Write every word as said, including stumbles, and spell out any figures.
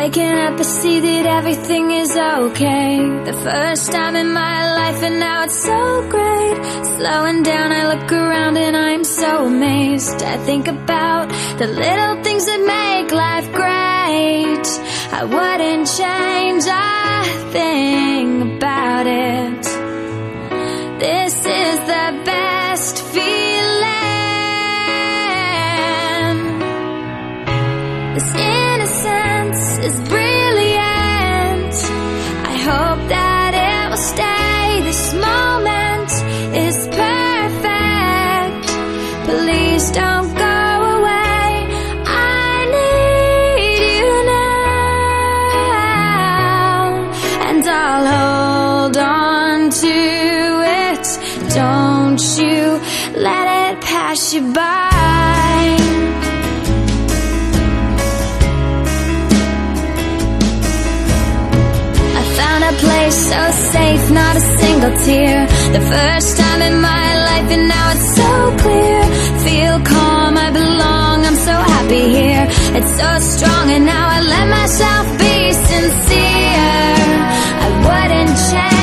Waking up, I see that everything is okay. The first time in my life, and now it's so great. Slowing down, I look around and I'm so amazed. I think about the little things that make life great. I wouldn't change a thing about it. This is the best feeling. This innocence is brilliant. I hope that it will stay. This moment is perfect. Please don't go away. I need you now, and I'll hold on to it. Don't you let it pass you by. A place so safe, not a single tear. The first time in my life, and now it's so clear. Feel calm, I belong, I'm so happy here. It's so strong, and now I let myself be sincere. I wouldn't change